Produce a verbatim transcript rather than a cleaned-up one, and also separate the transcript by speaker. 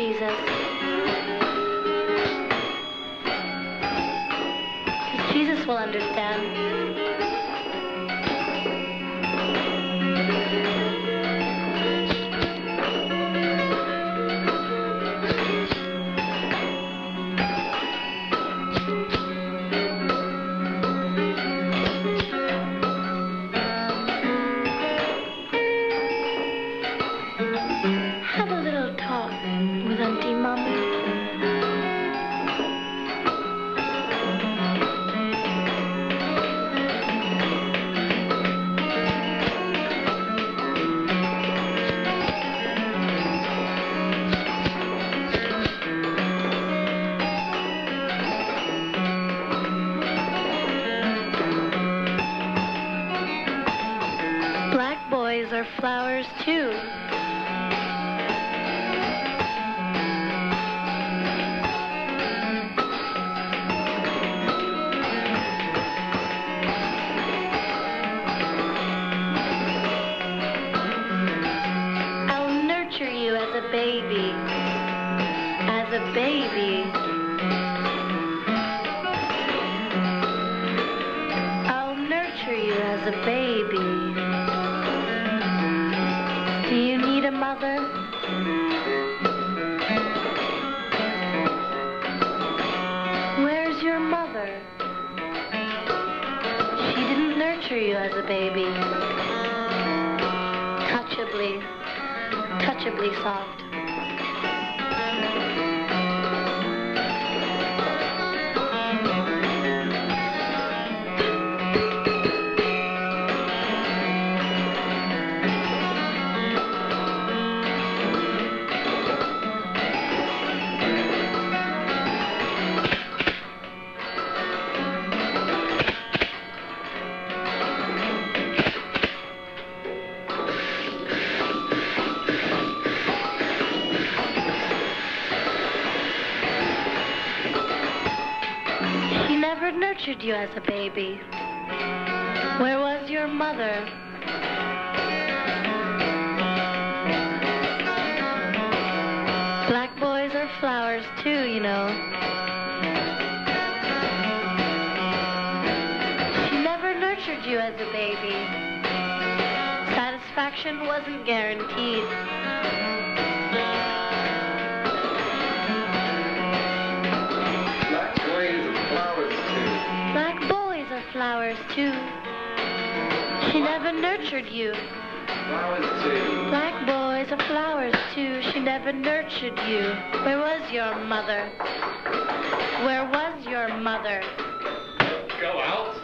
Speaker 1: Jesus. Because Jesus will understand. Have a little talk with Auntie Mama. Black boys are flowers too. As a baby, as a baby, I'll nurture you as a baby. Do you need a mother? Where's your mother? She didn't nurture you as a baby. Touchably. Touchably soft. Never nurtured you as a baby. Where was your mother? Black boys are flowers too, you know. She never nurtured you as a baby. Satisfaction wasn't guaranteed. Flowers too. She never nurtured you.
Speaker 2: Flowers too.
Speaker 1: Black boys are flowers too. She never nurtured you. Where was your mother? Where was your mother?
Speaker 2: Go out.